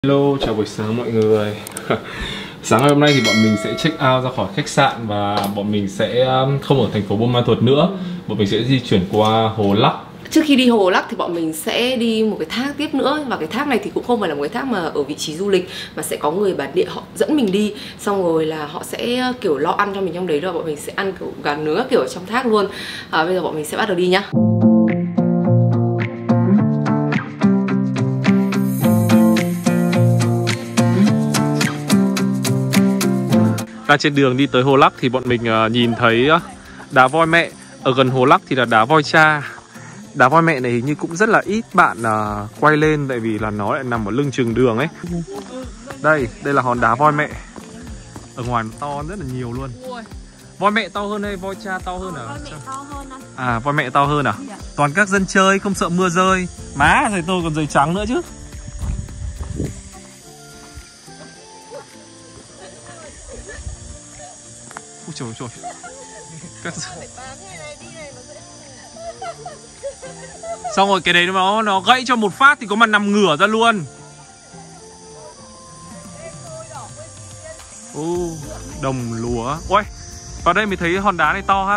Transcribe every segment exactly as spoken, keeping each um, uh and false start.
Hello, chào buổi sáng mọi người. Sáng ngày hôm nay thì bọn mình sẽ check out ra khỏi khách sạn và bọn mình sẽ không ở thành phố Buôn Ma Thuột nữa. Bọn mình sẽ di chuyển qua Hồ Lắc. Trước khi đi Hồ Lắc thì bọn mình sẽ đi một cái thác tiếp nữa. Và cái thác này thì cũng không phải là một cái thác mà ở vị trí du lịch, mà sẽ có người bản địa họ dẫn mình đi. Xong rồi là họ sẽ kiểu lo ăn cho mình trong đấy, rồi bọn mình sẽ ăn kiểu gà nướng kiểu ở trong thác luôn. à, Bây giờ bọn mình sẽ bắt đầu đi nhá. Đang trên đường đi tới Hồ Lắc thì bọn mình uh, nhìn thấy uh, đá voi mẹ. Ở gần Hồ Lắc thì là đá voi cha. Đá voi mẹ này hình như cũng rất là ít bạn uh, quay lên, tại vì là nó lại nằm ở lưng chừng đường ấy. Đây, đây là hòn đá voi mẹ. Ở ngoài nó to rất là nhiều luôn. Voi mẹ to hơn hay voi cha to hơn à? Voi mẹ to hơn anh. À, voi mẹ to hơn à? Dạ. Toàn các dân chơi, không sợ mưa rơi. Má, giày tôi còn giày trắng nữa chứ. Ôi trời ơi trời. Các... Xong rồi cái đấy nó nó gãy cho một phát thì có mà nằm ngửa ra luôn. Ô, đồng lúa. Ôi, vào đây mới thấy hòn đá này to ha.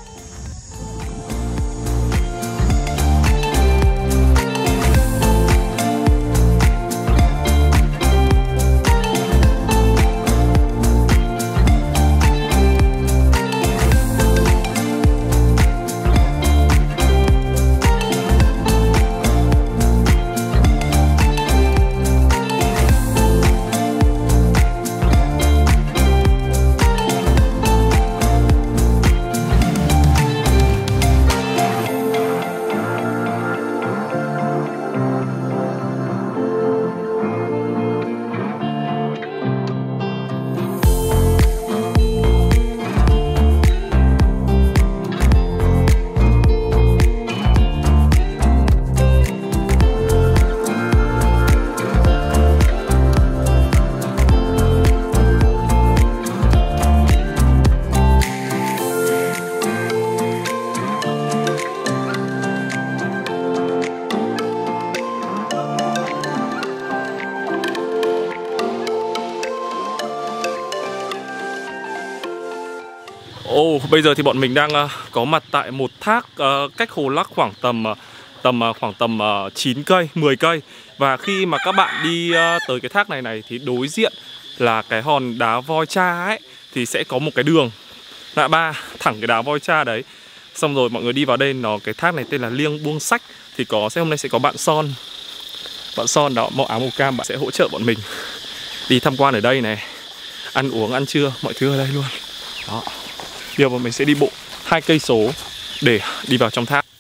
Ồ, oh, bây giờ thì bọn mình đang uh, có mặt tại một thác uh, cách Hồ Lắc khoảng tầm uh, tầm uh, khoảng tầm uh, chín cây, mười cây. Và khi mà các bạn đi uh, tới cái thác này này thì đối diện là cái hòn đá voi cha ấy, thì sẽ có một cái đường ngã ba thẳng cái đá voi cha đấy. Xong rồi mọi người đi vào đây, nó cái thác này tên là Liêng Buông Sách. Thì có sẽ hôm nay sẽ có bạn Son. Bạn Son đó, màu áo màu cam, bạn sẽ hỗ trợ bọn mình đi tham quan ở đây này, ăn uống, ăn trưa, mọi thứ ở đây luôn. Đó. Bây giờ bọn mình sẽ đi bộ hai cây số để đi vào trong thác.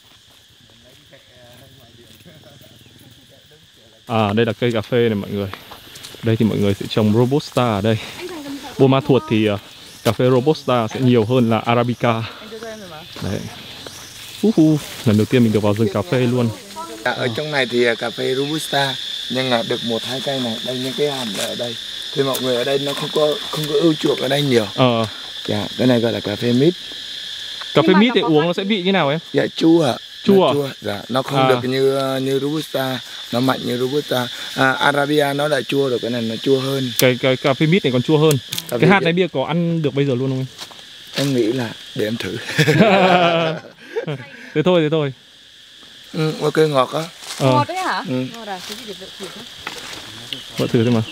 À, đây là cây cà phê này mọi người. Đây thì mọi người sẽ trồng Robusta ở đây. Buôn Ma Thuột thì uh, cà phê Robusta sẽ nhiều hơn là Arabica. Đấy. Uh -huh. Lần đầu tiên mình được vào rừng cà phê luôn. À, ở trong này thì cà phê Robusta, nhưng mà được một hai cây này, đây những cái hàm ở đây. Thì mọi người ở đây nó không có không có ưa chuộng ở đây nhiều. Ờ. Dạ, cái này gọi là cà phê mít. Cà phê mít thì uống nó sẽ bị như nào em? Dạ chua ạ. Chua à? Chua. Dạ, nó không à. được như như Robusta, nó mạnh như Robusta. À, Arabia nó là chua rồi, cái này nó chua hơn. Cái cái cà phê mít này còn chua hơn. Cà cái hạt này bây giờ có ăn được bây giờ luôn không em? Em nghĩ là để em thử. Thế thôi, thế thôi. Ừ, ok, ngọt á. Ờ. Ngọt đấy hả? Ừ. Ngọt à? Thế thì để thử thôi. Vợ thử thôi mà.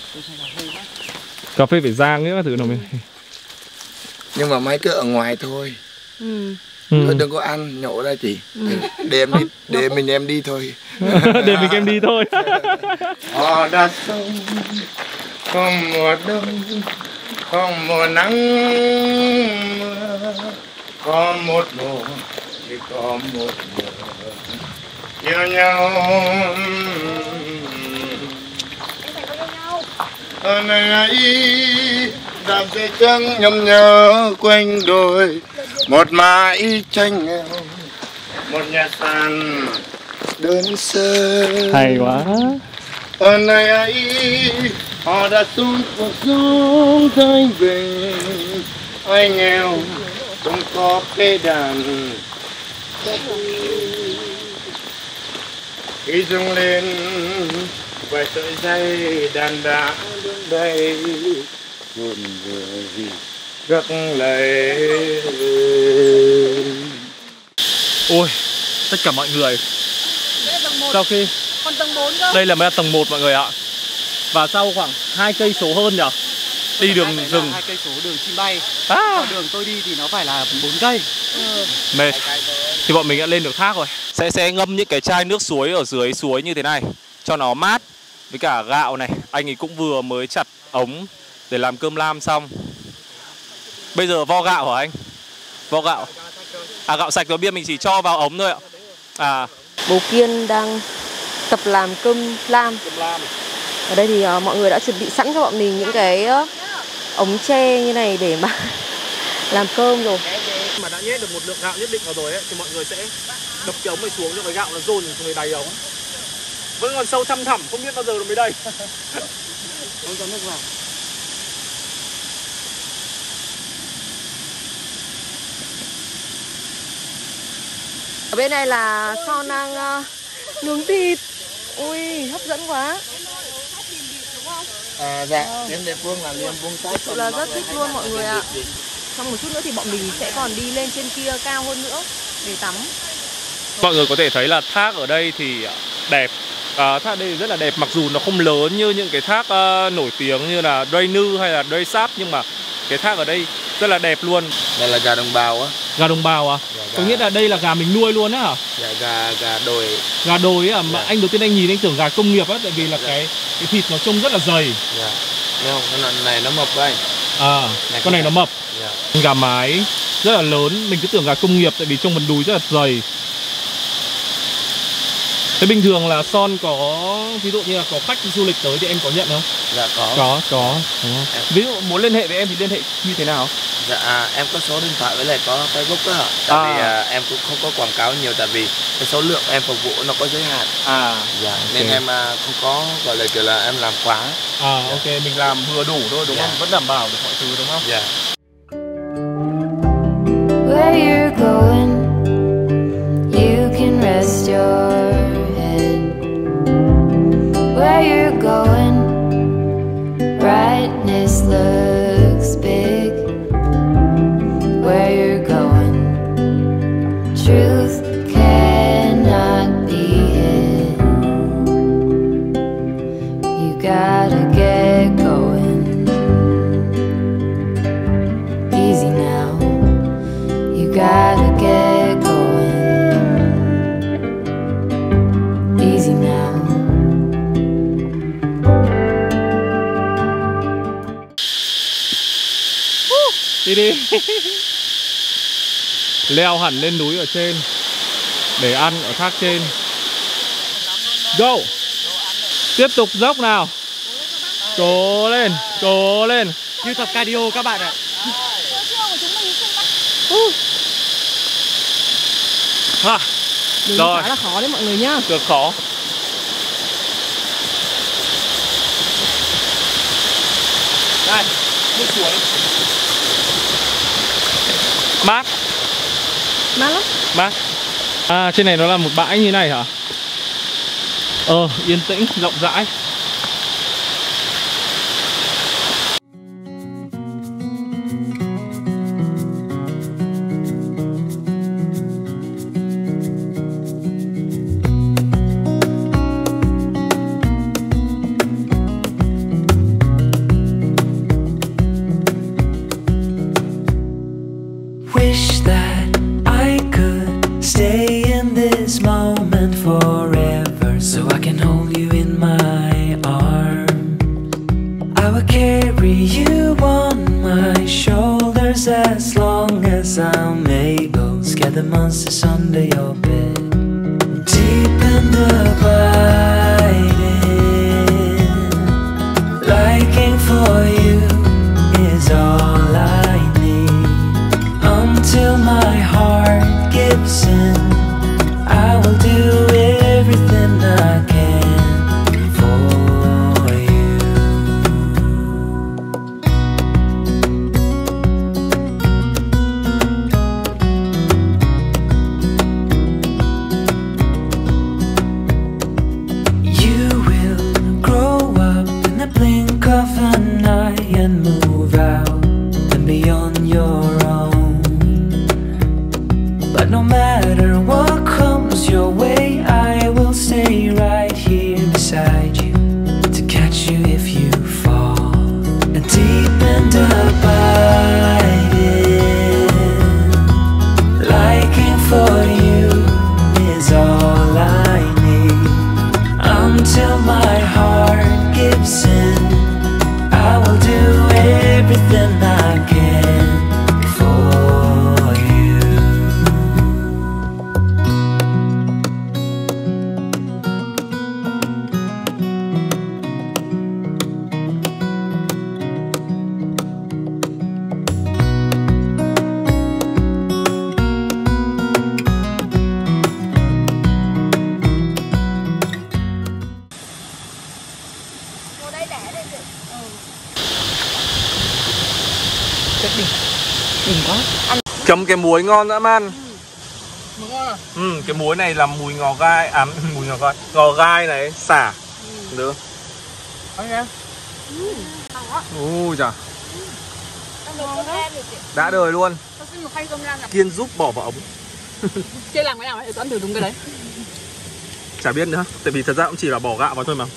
Cà phê phải rang nữa, thử nào mình. Nhưng mà mấy cái ở ngoài thôi. Ừ. Ừ. Đừng có ăn, nhổ ra chị. Ừ. Để em đi, để mình em đi thôi. Để mình em đi thôi. Họ đã sông, không mùa đông, không mùa nắng mưa, có một mùa thì có một mùa yêu nhau. Ở nơi ấy đạp dây trắng nhầm nhớ quanh đồi, một mái tranh nghèo, một nhà sàn đơn sơ. Hay quá. Ở nơi ấy họ đã xuống cuộc sống thanh bình, ai nghèo không có cây đàn. Khi rung lên vài sợi dây đàn đã đứng đây buồn người gác lấy. Ôi, tất cả mọi người. Sau khi còn tầng bốn cơ. Đây là mới là tầng một mọi người ạ. Và sau khoảng hai cây số hơn nhỉ? Đi đường rừng. hai cây số đường chim bay. À. Còn đường tôi đi thì nó phải là bốn cây. Ừ. Mệt. Thì bọn mình đã lên được thác rồi. Sẽ sẽ ngâm những cái chai nước suối ở dưới suối như thế này cho nó mát. Với cả gạo này, anh ấy cũng vừa mới chặt ống để làm cơm lam xong. Bây giờ vo gạo hả anh? Vo gạo. À gạo sạch rồi, biết mình chỉ cho vào ống thôi ạ. À. Bố Kiên đang tập làm cơm lam. Cơm lam. Ở đây thì uh, mọi người đã chuẩn bị sẵn cho bọn mình những cái uh, ống tre như này để mà làm cơm rồi. Mà đã nhét được một lượng gạo nhất định vào rồi ấy, thì mọi người sẽ đập cái ống này xuống cho cái gạo nó dồn xuống đầy ống. Vẫn còn sâu thăm thẳm, không biết bao giờ nó mới đầy. Không cho nước vào. Ở bên này là Son đang uh, nướng thịt. Ui, hấp dẫn quá. À, dạ, đến địa phương là liền buông sách. Thực sự là rất thích luôn mọi người ạ. Trong một chút nữa thì bọn mình sẽ còn đi lên trên kia cao hơn nữa để tắm. Mọi người có thể thấy là thác ở đây thì đẹp. À, thác đây rất là đẹp, mặc dù nó không lớn như những cái thác uh, nổi tiếng như là Dray Nư hay là Dray Sap, nhưng mà cái thác ở đây rất là đẹp luôn. Đây là gà đồng bào á. Gà đồng bào à? Dạ, có nghĩa là đây là gà mình nuôi luôn á hả? Dạ, gà gà đồi. Gà đồi á, mà dạ. Anh đầu tiên anh nhìn anh tưởng gà công nghiệp á, tại vì là dạ. cái cái thịt nó trông rất là dày. Dạ. Không, con này nó mập anh. À, này, con này nó mập. Dạ. Gà mái rất là lớn, mình cứ tưởng gà công nghiệp tại vì trong phần đùi rất là dày. Thế bình thường là Son có, ví dụ như là có khách du lịch tới thì em có nhận không? Dạ có. Có, có. Em... Ví dụ muốn liên hệ với em thì liên hệ như thế nào? Dạ em có số điện thoại với lại có Facebook đó. Tại à. vì à, em cũng không có quảng cáo nhiều, tại vì cái số lượng em phục vụ nó có giới hạn. À. Dạ, okay. Nên em à, không có gọi là kiểu là em làm quá. À dạ. Ok, mình làm vừa đủ thôi đúng dạ. không? Vẫn đảm bảo được mọi thứ đúng không? Dạ. Where you're going, you can rest your head. Where you're going, brightness looks big. Where you're going, truth cannot be hid. You gotta get going. Easy now. You gotta get going. Easy now. Đi đi. Leo hẳn lên núi ở trên để ăn ở thác trên. Go. Tiếp tục dốc nào. Cố lên, cố lên. Như tập cardio các bạn ạ. Ha. Đường Rồi. khá là khó đấy mọi người nhá. Được khó. Đây, đi suối. Mát. Mát lắm. Mát. À, trên này nó là một bãi như này hả? Ờ, yên tĩnh, rộng rãi. Wish that I could stay in this moment forever, so I can hold you in my arms. I will carry you on my shoulders as long as I'm able. Scare the monsters under your bed. Deep and abiding, liking for you is all I need. Until my heart gives in, I will do everything I can for you. the blink of an eye and move out and be on your own. But no matter what comes your way, I will stay right here beside you to catch you if you fall. And deep and abiding, liking for you is all I need. Until my heart gives in, I will do everything I can for you. Chấm cái muối ngon dã man. Muối ngon à? Ừ, cái muối này là mùi ngò gai, à mùi ngò gai, ngò gai này, xả. Được. Ăn nha. Ui chà. Đã đời luôn. Kiên giúp bỏ vào ống. Chưa làm cái nào ấy, Tuấn thử đúng cái đấy. Chả biết nữa, tại vì thật ra cũng chỉ là bỏ gạo vào thôi mà.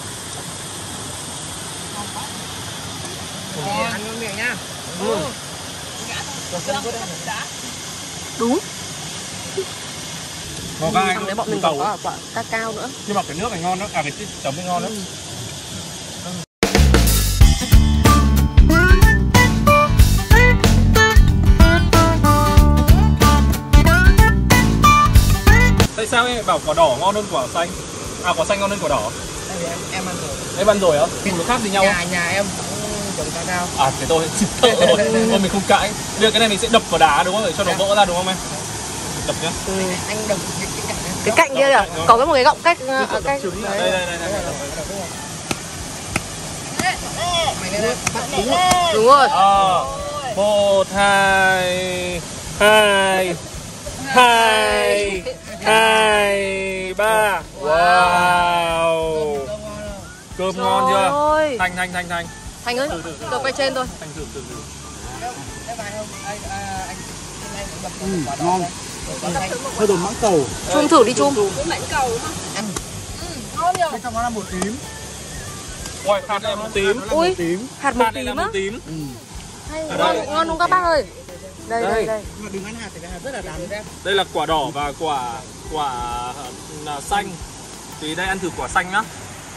Ăn ngon miệng nha. Ừ. Đúng. Ngò gai. Trong đấy bọn mình còn có quả cacao nữa. Nhưng mà cái nước này ngon đó, à cái chấm này ngon đó. Tại sao em bảo quả đỏ ngon hơn quả xanh? À quả xanh ngon hơn quả đỏ. Em, em ăn rồi. Em ăn rồi á? Thì nó khác gì nhau? Nhà nhà em trồng cacao. À thế tôi chịu thợ rồi. Thôi mình không cãi. Bây giờ cái này mình sẽ đập vào đá đúng không? Để cho nó vỡ ra đúng không em? Đập nhá. Ừ. Anh đập cái cạnh này. Cái cạnh kia kìa. Có cái một cái gọng cách ở cách. Đây đây đây đây. Đúng rồi. Đúng rồi. Ờ. Một hai hai hai hai ba. Wow. Cơm ngon chưa? Thanh thanh thanh thanh. Thanh ơi, tôi quay trên thôi. Thanh thử thử thử. Ừ, ngon. Hơi đồ mãng cầu. Chum thử đi chum. Bên trong nó là bột tím. Ui, hạt này màu tím. Ui, tím. hạt màu Hạt này là tím màu á. tím. Hay, ngon, ngon không các bác ơi? Đây, đây, đây. Mà đừng ăn hạt thì cái hạt rất là đắng. Đây là quả đỏ và quả quả là xanh. Thì đây ăn thử quả xanh nhá.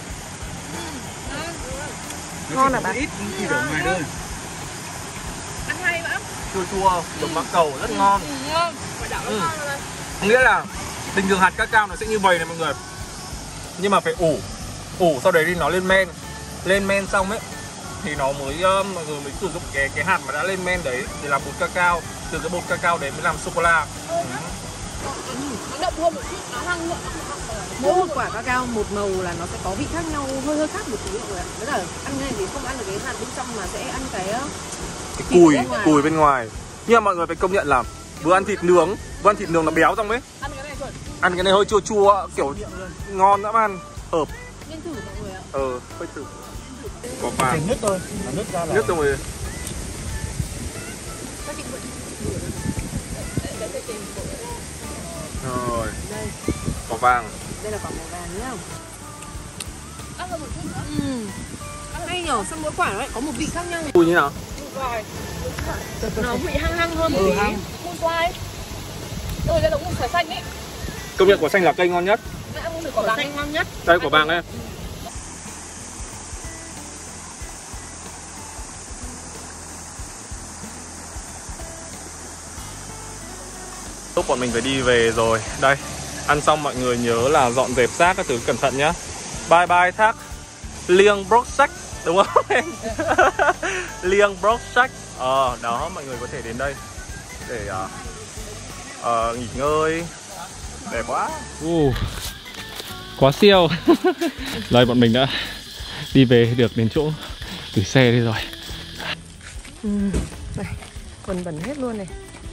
Ngon hả bạn? Ít thì đổ ngoài thôi. Ăn hay vậy? Chua chua, đồng mắc cầu rất ngon. Ngon. Quả đỏ nó Ừ. ngon rồi. Nghĩa là bình thường hạt cacao nó sẽ như vậy này mọi người. Nhưng mà phải ủ. Ủ sau đấy thì nó lên men. Lên men xong ấy thì nó mới uh, mọi người mới sử dụng cái cái hạt mà đã lên men đấy để làm bột cacao. Từ cái bột cacao đấy mới làm sô cô la. Ừ. Nó đậm hơn một chút, nó hăng nữa. Mỗi một quả cacao một màu là nó sẽ có vị khác nhau, hơi hơi khác một tí mọi người ạ. Với cả ăn cái này thì không ăn được cái hạt bên trong mà sẽ ăn cái Cái cùi, cùi bên ngoài. Nhưng mà mọi người phải công nhận là vừa ăn thịt nướng, vừa ăn thịt nướng nó béo trong ấy. Ăn cái này chuẩn. Ăn cái này hơi chua chua, kiểu ngon dã man, hợp. Nên thử mọi người ạ. Ờ, hơi thử. Có vàng. Nước thôi, nước ra là. Nước xong rồi. Rồi. Có vàng. Đây là quả màu vàng nhá. Ăn hơn một chút nữa. Ừ. Ăn hay nhở, xong mỗi quả nó lại có một vị khác nhau. Cùi như nào? Nó vị hăng hăng hơn một Ừ, tí. hăng. Muôn quai. Ừ, đây giống một quả xanh ấy. Công nhận quả xanh là cây ngon nhất. Ăn không được quả vàng ngon nhất. Đây quả vàng đây. Lúc bọn mình phải đi về rồi. Đây, ăn xong mọi người nhớ là dọn dẹp rác các thứ cẩn thận nhá. Bye bye thác Liêng Broc Sách, đúng không em? Liêng Broc Sách. Ờ, đó mọi người có thể đến đây để uh, uh, nghỉ ngơi. Đẹp quá. uh, Quá siêu. Đây bọn mình đã đi về được đến chỗ gửi xe đây rồi. Ừ, này, quần bẩn hết luôn này.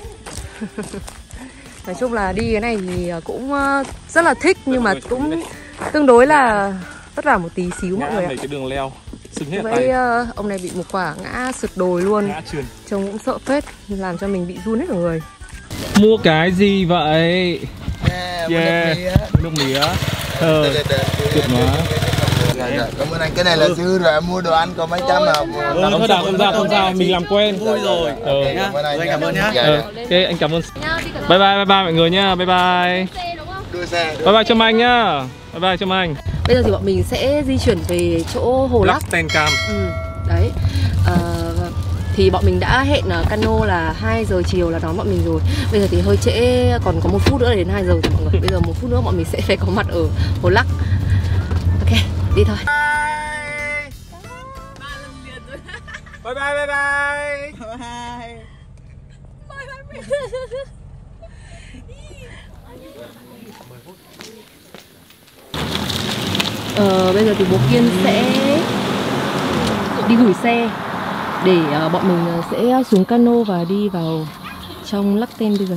Nói chung là đi cái này thì cũng rất là thích nhưng mà cũng tương đối là vất vả một tí xíu mọi người ạ. Cái đường leo Sưng hết Vậy tay. uh, ông này bị một quả ngã sượt đồi luôn. Ngã trườn. Trông cũng sợ phết, làm cho mình bị run hết cả người. Mua cái gì vậy? Yeah, Yeah, nước mía. Ờ, tuyệt quá. Cảm ơn anh, cái này là dư rồi, em mua đồ ăn có mấy trăm là. Ừ, thôi đảo không sao, không sao, mình làm quen. Vui rồi. Ờ. Cảm ơn anh, cảm ơn nhá. Ờ, ok, anh cảm ơn. Bye bye, bye bye mọi người nhá, bye bye. Đưa xe. Bye bye Trâm Anh nhá. Bye bye Trâm Anh. Bây giờ thì bọn mình sẽ di chuyển về chỗ Hồ Lắc. Stencam. Ừ, đấy. Ờ, thì bọn mình đã hẹn cano là hai giờ chiều là đón bọn mình rồi. Bây giờ thì hơi trễ, còn có một phút nữa đến hai giờ thì mọi người. Bây giờ một phút nữa bọn mình sẽ phải có mặt ở Hồ Lắc. Ok, đi thôi. Bye bye bye bye. Bye. Ờ, bây giờ thì bố Kiên sẽ đi gửi xe để uh, bọn mình sẽ xuống cano và đi vào trong Lắc Ten bây giờ.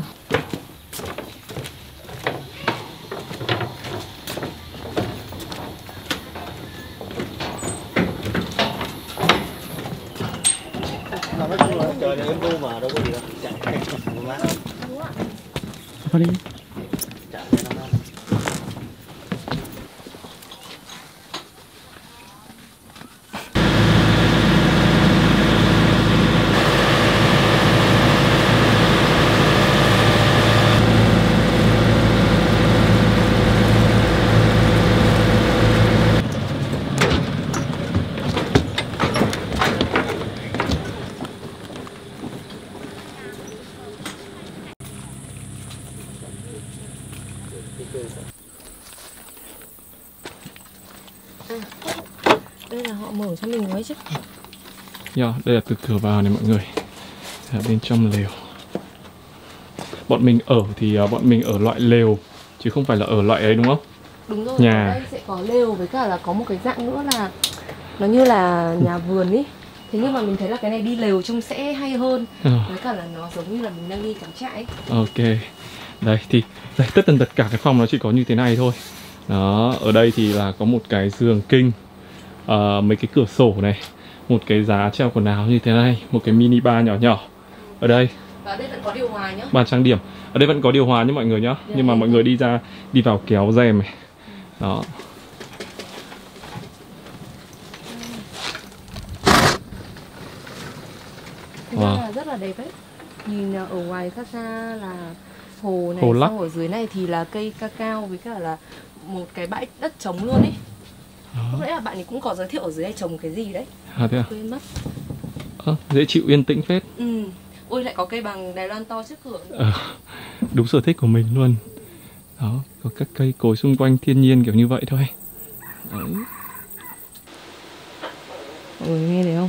Trời này em ru mà đâu có gì đâu. Chạy Vào đi. Đây là họ mở cho mình ấy chứ. Yeah, đây là từ cửa vào này mọi người. Ở bên trong lều. Bọn mình ở thì uh, bọn mình ở loại lều chứ không phải là ở loại ấy đúng không? Đúng rồi, Nhà. ở đây sẽ có lều với cả là có một cái dạng nữa là nó như là nhà vườn ý. Thế nhưng mà mình thấy là cái này đi lều trông sẽ hay hơn. Ờ. Với cả là nó giống như là mình đang đi cắm trại ấy. Ok. Đây thì đây, tất tần tật cả cái phòng nó chỉ có như thế này thôi. Đó, ở đây thì là có một cái giường king, uh, mấy cái cửa sổ này, một cái giá treo quần áo như thế này, một cái mini bar nhỏ nhỏ. Ở đây Và ở đây vẫn có điều hòa nhá. bàn trang điểm. Ở đây vẫn có điều hòa nhé mọi người nhá. Dạ, Nhưng mà dạ. mọi người đi ra đi vào kéo rèm này. Đó. Thực Wow. ra là rất là đẹp ấy. Nhìn ở ngoài xa xa là hồ này, Hồ Lắc. xong ở dưới này thì là cây cacao với cả là một cái bãi đất trống luôn ấy. Lúc nãy là bạn ấy cũng có giới thiệu ở dưới này trồng cái gì đấy. À thế à? Quên mất. Ờ, dễ chịu yên tĩnh phết. Ừ. Ôi lại có cây bằng Đài Loan to trước cửa nữa. Ờ, đúng sở thích của mình luôn. Đó, có các cây cối xung quanh thiên nhiên kiểu như vậy thôi. Đấy. Mọi người nghe thấy không?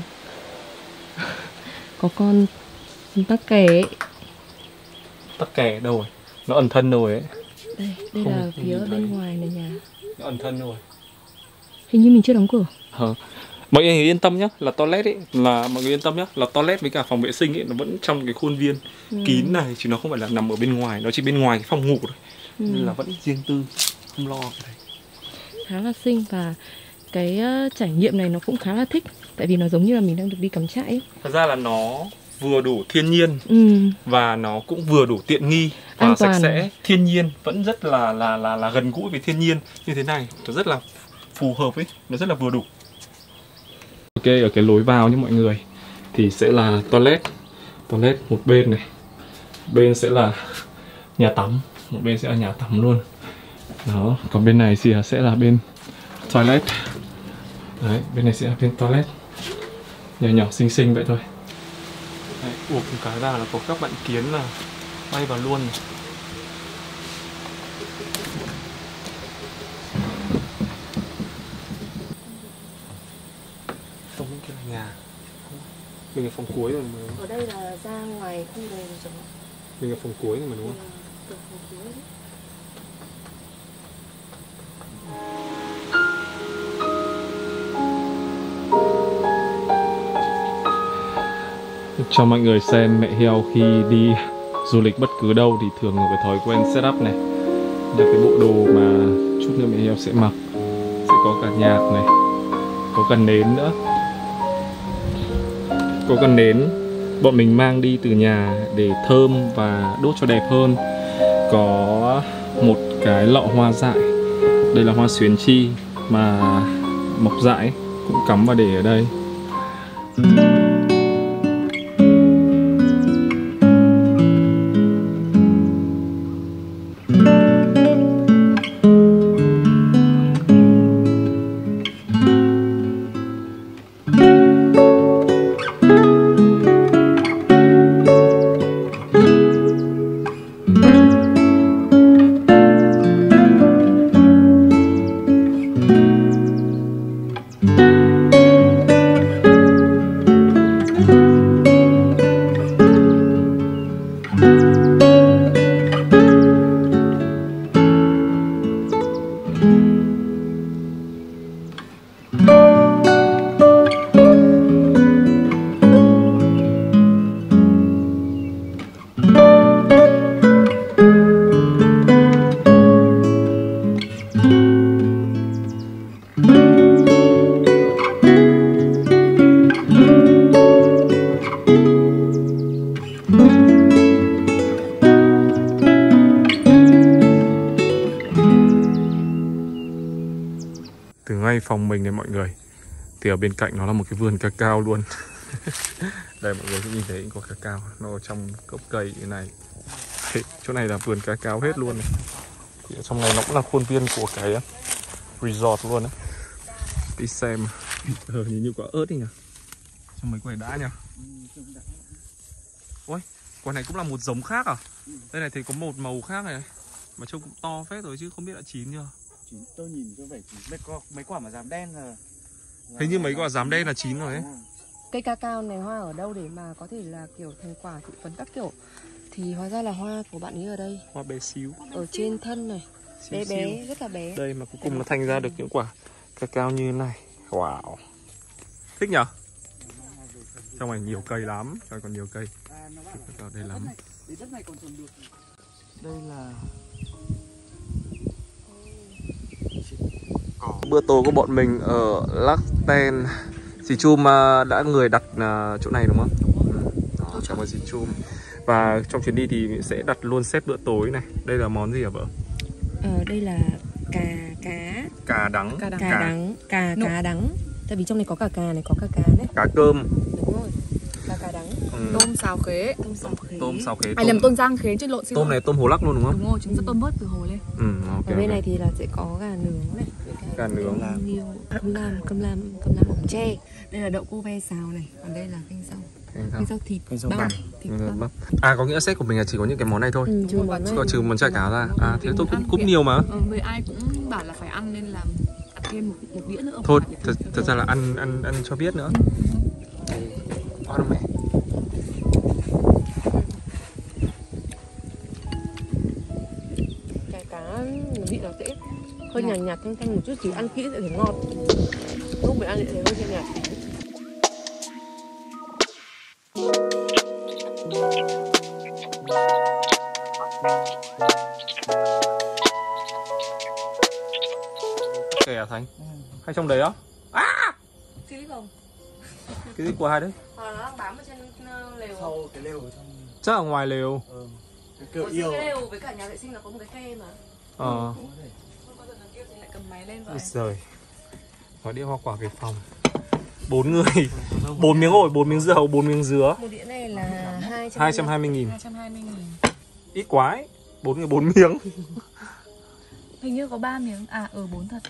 Có con tắc kè ấy. Tắc kè đâu rồi? Nó ẩn thân đâu rồi ấy. Đây, đây Không, là không phía nhìn bên thấy. ngoài này nhà. Nó ẩn thân rồi. Hình như mình chưa đóng cửa. Ờ. Mọi người yên tâm nhá, là toilet ấy, là mọi người yên tâm nhá, là toilet với cả phòng vệ sinh ấy nó vẫn trong cái khuôn viên Ừ. kín này, chứ nó không phải là nằm ở bên ngoài, nó chỉ bên ngoài cái phòng ngủ thôi. Ừ. Nên là vẫn riêng tư, không lo cái đấy. Khá là xinh và cái uh, trải nghiệm này nó cũng khá là thích. Tại vì nó giống như là mình đang được đi cắm trại ấy. Thật ra là nó vừa đủ thiên nhiên Ừ. và nó cũng vừa đủ tiện nghi và An sạch toàn. sẽ. Thiên nhiên vẫn rất là là là là gần gũi với thiên nhiên như thế này, nó rất là phù hợp ấy, nó rất là vừa đủ. Ok, ở cái lối vào nhé mọi người thì sẽ là toilet, toilet một bên này, bên sẽ là nhà tắm, một bên sẽ là nhà tắm luôn. Đó, còn bên này thì sẽ là bên toilet. Đấy, bên này sẽ là bên toilet, nhỏ nhỏ xinh xinh vậy thôi. Đấy, buộc một cái vào là có các bạn kiến là bay vào luôn này. Không, kia là nhà. Mình ở phòng cuối rồi mà. Ở đây là ra ngoài khu này rồi. Mình ở phòng cuối rồi mà đúng không? Cho mọi người xem mẹ heo khi đi du lịch bất cứ đâu thì thường có cái thói quen setup này. Là cái bộ đồ mà chút nữa mẹ heo sẽ mặc. Sẽ có cả nhạc này, có cả nến nữa. có cần nến bọn mình mang đi từ nhà để thơm và đốt cho đẹp hơn. Có một cái lọ hoa dại, đây là hoa xuyến chi mà mọc dại cũng cắm vào để ở đây. Từ ngay phòng mình này mọi người, thì ở bên cạnh nó là một cái vườn cacao luôn. Đây mọi người cũng nhìn thấy có cacao nó ở trong gốc cây như này. Đấy, chỗ này là vườn cacao hết luôn này. Thì ở trong này nó cũng là khuôn viên của cái resort luôn á. Đi xem. Ờ, nhìn như quả ớt đi nhỉ. Trong mấy quả đã nhỉ. Ôi, quả này cũng là một giống khác à? Đây này thì có một màu khác này, mà trông cũng to phết rồi chứ không biết đã chín chưa. Tôi nhìn có vẻ chín. Mấy quả, mấy quả mà dám đen là... Hình như mấy quả dám đen là chín rồi ấy. Cây cacao này hoa ở đâu để mà có thể là kiểu thành quả thụ phấn các kiểu? Thì hóa ra là hoa của bạn ấy ở đây. Hoa bé xíu. Ở trên thân này. Xíu bé xíu. bé, rất là bé. Đây mà cuối cùng nó thành ra được những quả cacao như thế này. Wow. Thích nhỉ? Trong này nhiều cây lắm, trong này còn nhiều cây. Cacao đây lắm. Đây là... Bữa tối của bọn mình ở Lachten. Dì Chum đã người đặt chỗ này đúng không? Đó, cảm ơn dì Chum. Và trong chuyến đi thì sẽ đặt luôn set bữa tối này. Đây là món gì hả vợ? Ờ, đây là cà cá. Cà đắng. Cà đắng. Cà đắng. Cà, cá đắng. Tại vì trong này có cả cà này, có cả cá đấy. Cá cơm. Đúng rồi. Cà cá đắng. Ừ. Tôm xào khế. Tôm xào khế. Tôm xào khế. Ai nhầm tôm rang khế trên lộn xin Tôm lỗi. này tôm hồ lắc luôn đúng không? Đúng rồi, chúng sẽ tôm bớt từ hồ lên. Ừ, ok. Ở bên này thì là sẽ có gà nướng này. Gà nướng. Cơm lam, cơm lam, cơm lam bỏng tre. Đây là đậu cô ve xào này, còn đây là canh rau. Canh rau thịt, băm, thịt băm. À, có nghĩa set của mình là chỉ có những cái món này thôi. Ừ, trừ món này. Có trừ món chả cá ra. À, thế tôi cũng cũng nhiều mà. Ờ, với ai cũng bảo là phải ăn nên là ăn thêm một, một đĩa nữa. Thôi, thật, thật ra là ăn ăn ăn cho biết nữa. Ngon không mẹ? Cái cá vị nó sẽ hơi nhạt nhạt thanh thanh một chút, chỉ ăn kỹ sẽ thấy ngọt. Lúc mình ăn thì thấy hơi nhạt. Kè à Thành? Ừ. Hay trong đấy á? À! Silip không? Cái gì của hai đấy? Ờ, nó đang bám ở trên lều. Sau cái lều ở trong... Chắc ở ngoài lều. Ừ. Cái kiểu yêu. Cái lều với cả nhà vệ sinh là có một cái khe mà. Ờ. Không bao giờ thằng kia thì lại cầm máy lên vậy. Rồi. Có đĩa hoa quả về phòng. Bốn người. Bốn miếng ổi, bốn miếng dưa, bốn miếng dứa. Một đĩa này là hai trăm hai mươi nghìn. hai trăm hai mươi nghìn. Ít quá ấy. Bốn người bốn miếng. Hình như có ba miếng. À, ở bốn thật.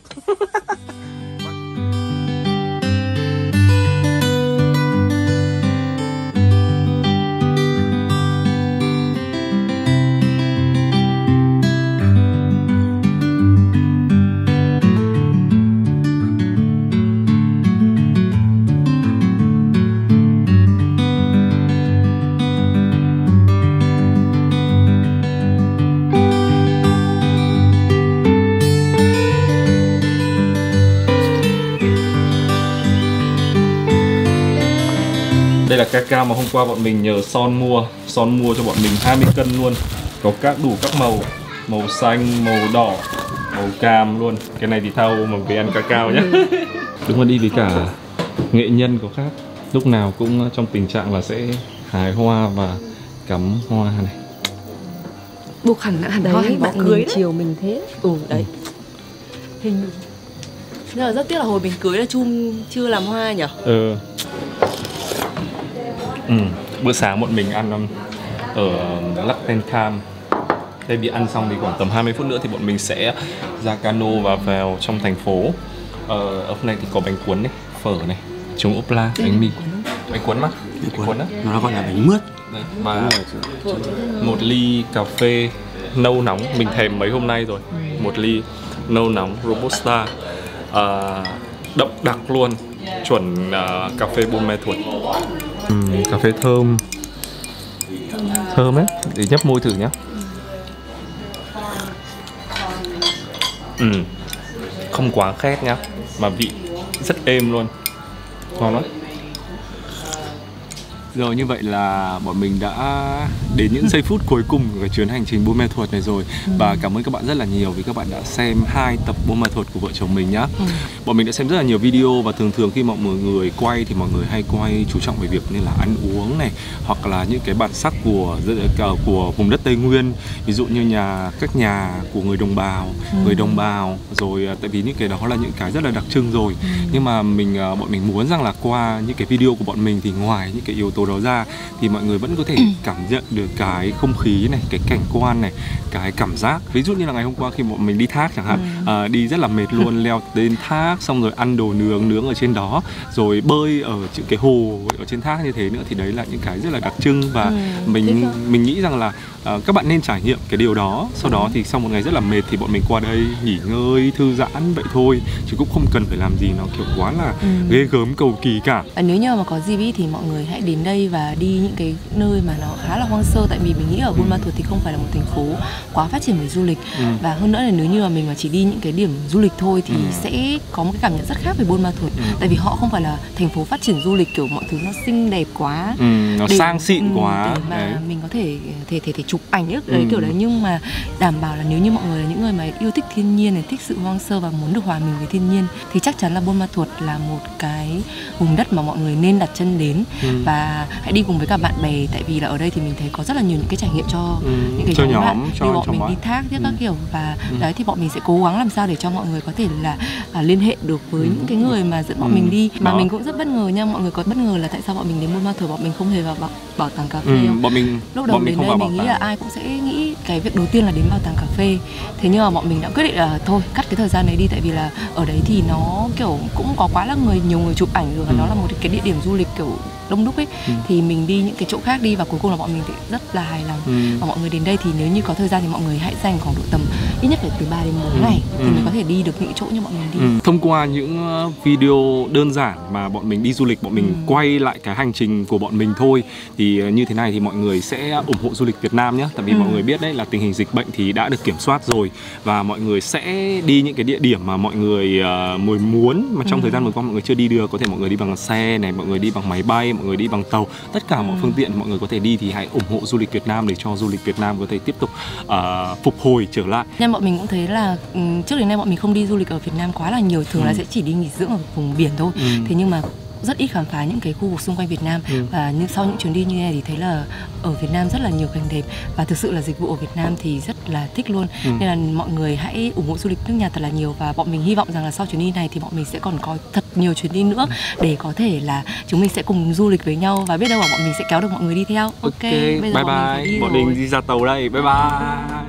Đây là cacao mà hôm qua bọn mình nhờ Son mua. Son mua cho bọn mình hai mươi cân luôn. Có các đủ các màu. Màu xanh, màu đỏ, màu cam luôn. Cái này thì thao mà về ăn cacao nhé. Đúng là đi với cả nghệ nhân có khác. lúc nào cũng trong tình trạng là sẽ hái hoa và cắm hoa này. Buộc hẳn hẳn hoa hành bạn cưới chiều mình thế. Ừ đấy. Hình nhưng mà rất tiếc là hồi mình cưới là Chum chưa làm hoa nhỉ? Ừ. Ừ. Bữa sáng bọn mình ăn ở Laptencam. Đây bị ăn xong thì khoảng tầm hai mươi phút nữa thì bọn mình sẽ ra cano và vào trong thành phố. Ờ, ở hôm nay thì có bánh cuốn này, phở này, trứng ốp la, bánh mì. Bánh cuốn mà? Bánh cuốn á? Nó gọi là bánh mướt. Đấy, và một ly cà phê nâu nóng, mình thèm mấy hôm nay rồi. Một ly nâu nóng Robusta, à, đậm đặc luôn, chuẩn uh, cà phê Buôn Ma Thuột. uhm, Cà phê thơm, thơm ấy, để nhấp môi thử nhá. uhm, Không quá khét nhá, mà vị rất êm luôn, ngon lắm. Rồi như vậy là bọn mình đã đến những giây phút cuối cùng của cái chuyến hành trình Buôn Ma Thuột này rồi. ừ. Và cảm ơn các bạn rất là nhiều vì các bạn đã xem hai tập Buôn Ma Thuột của vợ chồng mình nhá. ừ. Bọn mình đã xem rất là nhiều video và thường thường khi mọi người quay thì mọi người hay quay chú trọng về việc như là ăn uống này, hoặc là những cái bản sắc của của vùng đất Tây Nguyên, ví dụ như nhà các nhà của người đồng bào, ừ. người đồng bào rồi, tại vì những cái đó là những cái rất là đặc trưng rồi. ừ. Nhưng mà mình bọn mình muốn rằng là qua những cái video của bọn mình thì ngoài những cái yếu tố đó ra thì mọi người vẫn có thể cảm nhận được cái không khí này, cái cảnh quan này, cái cảm giác. Ví dụ như là ngày hôm qua khi bọn mình đi thác chẳng hạn, ừ. à, đi rất là mệt luôn, leo lên thác xong rồi ăn đồ nướng nướng ở trên đó, rồi bơi ở những cái hồ ở trên thác như thế nữa, thì đấy là những cái rất là đặc trưng. Và ừ, mình mình nghĩ rằng là à, các bạn nên trải nghiệm cái điều đó. Sau đó thì sau một ngày rất là mệt thì bọn mình qua đây nghỉ ngơi, thư giãn vậy thôi, chứ cũng không cần phải làm gì nó kiểu quá là ừ. ghê gớm cầu kỳ cả. À, nếu như mà có dịp ý, thì mọi người hãy đến đây và đi những cái nơi mà nó khá là hoang sơ, tại vì mình nghĩ ở Buôn Ma Thuột thì không phải là một thành phố quá phát triển về du lịch. ừ. Và hơn nữa là nếu như mà mình mà chỉ đi những cái điểm du lịch thôi thì ừ. sẽ có một cái cảm nhận rất khác về Buôn Ma Thuột. ừ. Tại vì họ không phải là thành phố phát triển du lịch kiểu mọi thứ nó xinh đẹp quá, ừ, nó để, sang xịn ừ, quá để mà đấy. Mình có thể thể thể thể chụp ảnh ấy, đấy ừ. kiểu đấy. Nhưng mà đảm bảo là nếu như mọi người là những người mà yêu thích thiên nhiên này, thích sự hoang sơ và muốn được hòa mình với thiên nhiên thì chắc chắn là Buôn Ma Thuột là một cái vùng đất mà mọi người nên đặt chân đến. ừ. Và hãy đi cùng với cả bạn bè, tại vì là ở đây thì mình thấy có rất là nhiều những cái trải nghiệm cho ừ, những cái cho nhóm, nhóm bạn cho, như bọn cho mình bạn. đi thác tiếp ừ. các kiểu. Và ừ. đấy thì bọn mình sẽ cố gắng làm sao để cho mọi người có thể là à, liên hệ được với ừ. những cái người mà dẫn bọn ừ. mình đi. Mà đó. Mình cũng rất bất ngờ nha, mọi người có bất ngờ là tại sao bọn mình đến Buôn Ma Thuột bọn mình không hề vào bảo, bảo tàng cà phê ừ, không? Bọn mình lúc đầu bọn đến mình đây mình nghĩ là ai cũng sẽ nghĩ cái việc đầu tiên là đến bảo tàng cà phê. Thế nhưng mà bọn mình đã quyết định là thôi cắt cái thời gian đấy đi, tại vì là ở đấy thì nó kiểu cũng có quá là người nhiều người chụp ảnh rồi, và ừ. nó là một cái địa điểm du lịch kiểu đông đúc ấy. ừ. Thì mình đi những cái chỗ khác đi và cuối cùng là bọn mình thì rất là hài lòng. ừ. Và mọi người đến đây thì nếu như có thời gian thì mọi người hãy dành khoảng độ tầm ít nhất phải từ ba đến bốn ừ. ngày thì ừ. mình có thể đi được những chỗ như bọn mình đi. ừ. Thông qua những video đơn giản mà bọn mình đi du lịch, bọn mình ừ. quay lại cái hành trình của bọn mình thôi, thì như thế này thì mọi người sẽ ủng hộ du lịch Việt Nam nhé. Tại vì ừ. mọi người biết đấy là tình hình dịch bệnh thì đã được kiểm soát rồi, và mọi người sẽ đi những cái địa điểm mà mọi người uh, muốn mà trong ừ. thời gian vừa qua mọi người chưa đi được. Có thể mọi người đi bằng xe này, mọi người đi bằng máy bay, mọi người đi bằng tàu, tất cả ừ. mọi phương tiện mọi người có thể đi, thì hãy ủng hộ du lịch Việt Nam để cho du lịch Việt Nam có thể tiếp tục uh, phục hồi trở lại. Nên bọn mình cũng thấy là um, trước đến nay bọn mình không đi du lịch ở Việt Nam quá là nhiều, thường ừ. là sẽ chỉ đi nghỉ dưỡng ở vùng biển thôi. ừ. Thế nhưng mà rất ít khám phá những cái khu vực xung quanh Việt Nam. ừ. Và như sau những chuyến đi như này thì thấy là ở Việt Nam rất là nhiều cảnh đẹp, và thực sự là dịch vụ ở Việt Nam thì rất là thích luôn. ừ. Nên là mọi người hãy ủng hộ du lịch nước nhà thật là nhiều, và bọn mình hy vọng rằng là sau chuyến đi này thì bọn mình sẽ còn có thật nhiều chuyến đi nữa để có thể là chúng mình sẽ cùng du lịch với nhau, và biết đâu là bọn mình sẽ kéo được mọi người đi theo. Ok, okay. Bây giờ bye bọn bye. mình phải đi bọn rồi. mình đi ra tàu đây. Bye bye.